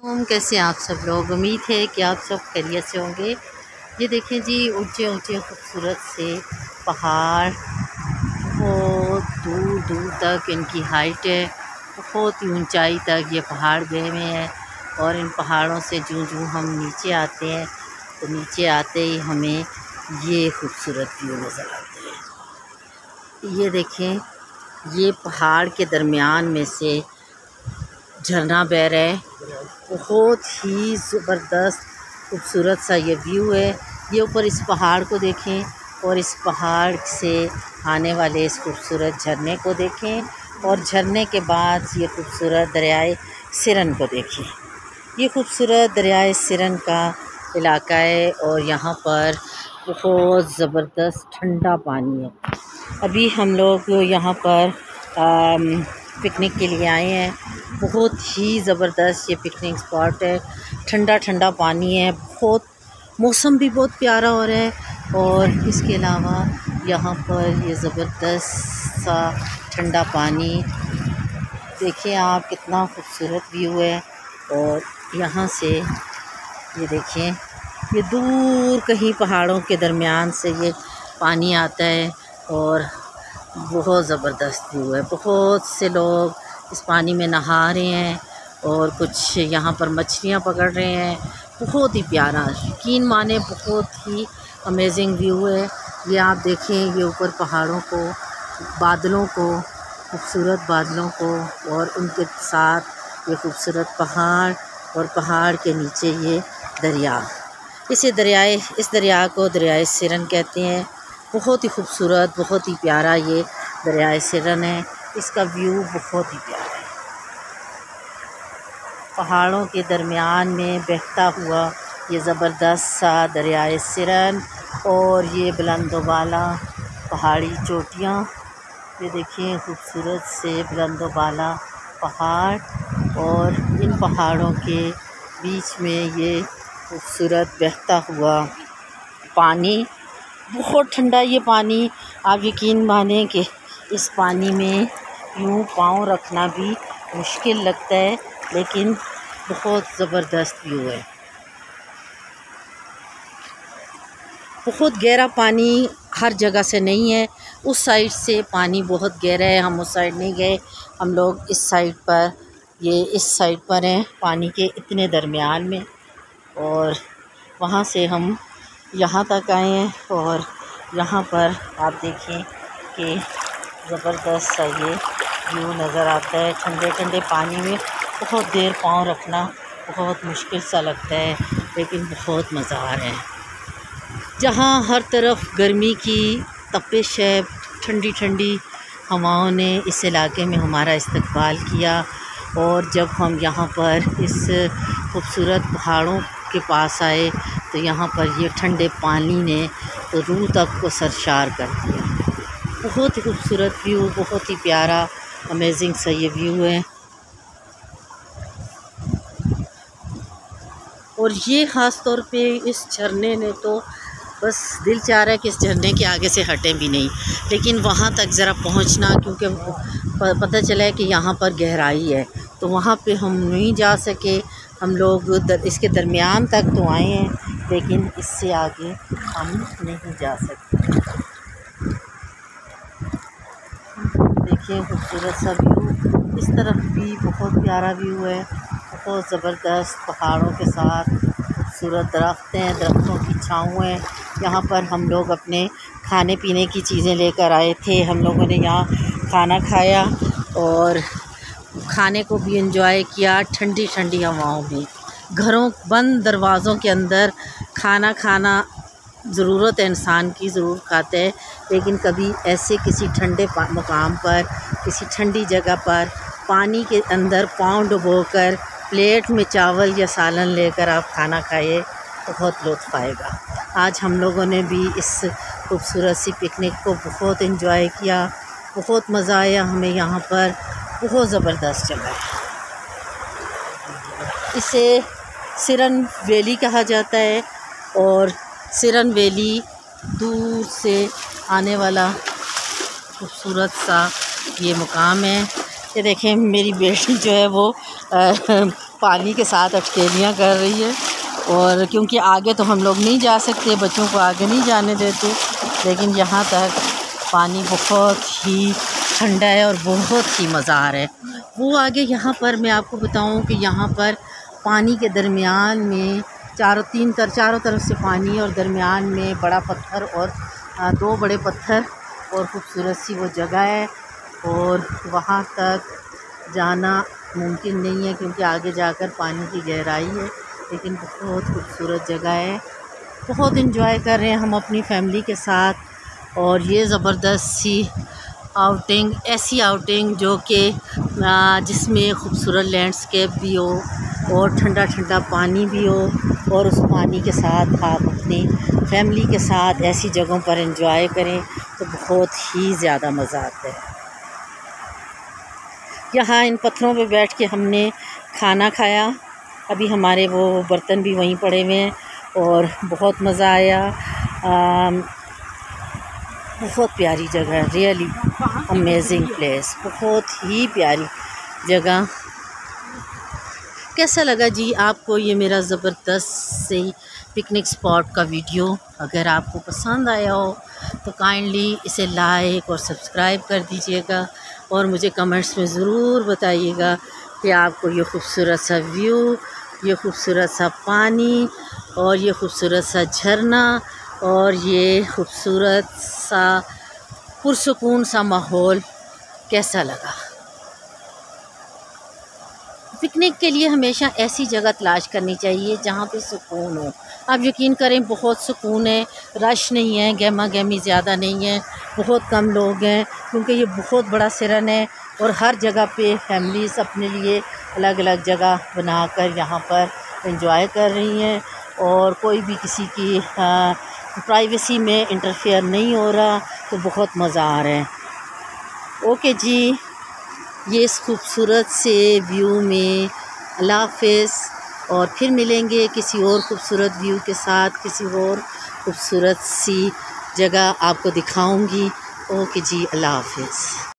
कैसे हैं आप सब लोग। उम्मीद है कि आप सब खैरियत से होंगे। ये देखें जी, ऊंचे ऊंचे खूबसूरत से पहाड़, बहुत दूर दूर तक इनकी हाइट है। बहुत ही ऊंचाई तक ये पहाड़ गए हुए हैं और इन पहाड़ों से जूं जूं हम नीचे आते हैं तो नीचे आते ही हमें ये खूबसूरत व्यू नज़र आते हैं। ये देखें, ये पहाड़ के दरमियान में से झरना बह रहा है। बहुत ही ज़बरदस्त खूबसूरत सा ये व्यू है। ये ऊपर इस पहाड़ को देखें और इस पहाड़ से आने वाले इस खूबसूरत झरने को देखें और झरने के बाद ये खूबसूरत दरियाए सिरन को देखें। ये खूबसूरत दरियाए सिरन का इलाका है और यहाँ पर बहुत ज़बरदस्त ठंडा पानी है। अभी हम लोग यहाँ पर पिकनिक के लिए आए हैं। बहुत ही ज़बरदस्त ये पिकनिक स्पॉट है। ठंडा ठंडा पानी है, बहुत मौसम भी बहुत प्यारा हो रहा है और इसके अलावा यहाँ पर ये ज़बरदस्त सा ठंडा पानी देखिए आप, कितना खूबसूरत व्यू है। और यहाँ से ये देखें, ये दूर कहीं पहाड़ों के दरमियान से ये पानी आता है और बहुत ज़बरदस्त व्यू है। बहुत से लोग इस पानी में नहा रहे हैं और कुछ यहाँ पर मछलियाँ पकड़ रहे हैं। बहुत ही प्यारा, यकीन माने बहुत ही अमेजिंग व्यू है। ये आप देखें, ये ऊपर पहाड़ों को, बादलों को, खूबसूरत बादलों को और उनके साथ ये खूबसूरत पहाड़ और पहाड़ के नीचे ये दरिया। इस दरिया को दरियाए सिरन कहते हैं। बहुत ही खूबसूरत, बहुत ही प्यारा ये दरियाए सिरन है। इसका व्यू बहुत ही प्यारा है। पहाड़ों के दरमियान में बहता हुआ ये ज़बरदस्त सा दरियाए सिरन और ये बुलंदोबाला पहाड़ी चोटियाँ। ये देखिए, खूबसूरत से बुलंदोबाला पहाड़ और इन पहाड़ों के बीच में ये खूबसूरत बहता हुआ पानी। बहुत ठंडा ये पानी, आप यकीन मानें कि इस पानी में यूँ पाँव रखना भी मुश्किल लगता है, लेकिन बहुत ज़बरदस्त व्यू है। बहुत गहरा पानी हर जगह से नहीं है, उस साइड से पानी बहुत गहरा है। हम उस साइड नहीं गए, हम लोग इस साइड पर, ये इस साइड पर हैं पानी के इतने दरमियान में, और वहाँ से हम यहाँ तक आए हैं। और यहाँ पर आप देखें कि ज़बरदस्त सा ये व्यू नज़र आता है। ठंडे ठंडे पानी में बहुत देर पाँव रखना बहुत मुश्किल सा लगता है, लेकिन बहुत मज़ा आ रहा है। जहाँ हर तरफ गर्मी की तपिश है, ठंडी ठंडी हवाओं ने इस इलाके में हमारा इस्तकबाल किया। और जब हम यहाँ पर इस खूबसूरत पहाड़ों के पास आए तो यहाँ पर ये ठंडे पानी ने तो रूह तक को सरशार कर दिया। बहुत ही खूबसूरत व्यू, बहुत ही प्यारा अमेजिंग सा ये व्यू है। और ये ख़ास तौर पे इस झरने ने तो बस दिल चाह रहा है कि इस झरने के आगे से हटें भी नहीं, लेकिन वहाँ तक ज़रा पहुँचना, क्योंकि पता चला है कि यहाँ पर गहराई है तो वहाँ पे हम नहीं जा सके। हम लोग इसके दरमियान तक तो आए हैं, लेकिन इससे आगे हम नहीं जा सकते। देखिए खूबसूरत सा व्यू, इस तरफ भी बहुत प्यारा व्यू है। बहुत ज़बरदस्त पहाड़ों के साथ खूबसूरत दरख्त हैं, दरख्तों की छाँव है। यहाँ पर हम लोग अपने खाने पीने की चीज़ें लेकर आए थे। हम लोगों ने यहाँ खाना खाया और खाने को भी एंजॉय किया ठंडी ठंडी हवाओं में। घरों बंद दरवाज़ों के अंदर खाना खाना ज़रूरत है, इंसान की ज़रूर खाते हैं, लेकिन कभी ऐसे किसी ठंडे मुकाम पर, किसी ठंडी जगह पर पानी के अंदर पाँव डुबोकर प्लेट में चावल या सालन लेकर आप खाना खाइए तो बहुत लुत्फ़ आएगा। आज हम लोगों ने भी इस खूबसूरत सी पिकनिक को बहुत एंजॉय किया, बहुत मज़ा आया हमें यहाँ पर। बहुत ज़बरदस्त जगह है। इसे सिरन वैली कहा जाता है और सिरन वैली दूर से आने वाला खूबसूरत सा ये मुकाम है। ये देखें, मेरी बेटी जो है वो पानी के साथ अटकेलियाँ कर रही है। और क्योंकि आगे तो हम लोग नहीं जा सकते, बच्चों को आगे नहीं जाने देते, लेकिन यहाँ तक पानी बहुत ही ठंडा है और बहुत ही मज़ा आ रहा है। वो आगे यहाँ पर मैं आपको बताऊँ कि यहाँ पर पानी के दरमियान में चारों तरफ से पानी और दरमियान में बड़ा पत्थर और 2 बड़े पत्थर और खूबसूरत सी वो जगह है। और वहाँ तक जाना मुमकिन नहीं है क्योंकि आगे जाकर पानी की गहराई है, लेकिन बहुत खूबसूरत जगह है। बहुत एंजॉय कर रहे हैं हम अपनी फैमिली के साथ। और ये ज़बरदस्त सी आउटिंग, ऐसी आउटिंग जो कि जिसमें खूबसूरत लैंडस्केप भी हो और ठंडा ठंडा पानी भी हो, और उस पानी के साथ आप अपनी फैमिली के साथ ऐसी जगहों पर एंजॉय करें तो बहुत ही ज़्यादा मज़ा आता है। यहाँ इन पत्थरों पे बैठ के हमने खाना खाया। अभी हमारे वो बर्तन भी वहीं पड़े हुए हैं और बहुत मज़ा आया। बहुत प्यारी जगह है, रियली अमेजिंग प्लेस, बहुत ही प्यारी जगह। कैसा लगा जी आपको ये मेरा ज़बरदस्त से पिकनिक स्पॉट का वीडियो? अगर आपको पसंद आया हो तो काइंडली इसे लाइक और सब्सक्राइब कर दीजिएगा और मुझे कमेंट्स में ज़रूर बताइएगा कि आपको ये खूबसूरत सा व्यू, ये खूबसूरत सा पानी और ये खूबसूरत सा झरना और ये खूबसूरत सा पुरसुकून सा माहौल कैसा लगा। पिकनिक के लिए हमेशा ऐसी जगह तलाश करनी चाहिए जहाँ पे सुकून हो। आप यकीन करें बहुत सुकून है, रश नहीं है, गहमा गहमी ज़्यादा नहीं है, बहुत कम लोग हैं क्योंकि ये बहुत बड़ा सिरन है और हर जगह पे फैमिलीज़ अपने लिए अलग अलग जगह बनाकर यहाँ पर एंजॉय कर रही हैं और कोई भी किसी की प्राइवेसी में इंटरफेयर नहीं हो रहा, तो बहुत मज़ा आ रहा है। ओके जी, ये इस खूबसूरत से व्यू में अल्लाह हाफ़िज़, और फिर मिलेंगे किसी और खूबसूरत व्यू के साथ, किसी और खूबसूरत सी जगह आपको दिखाऊंगी। ओके जी, अल्लाह हाफ़िज़।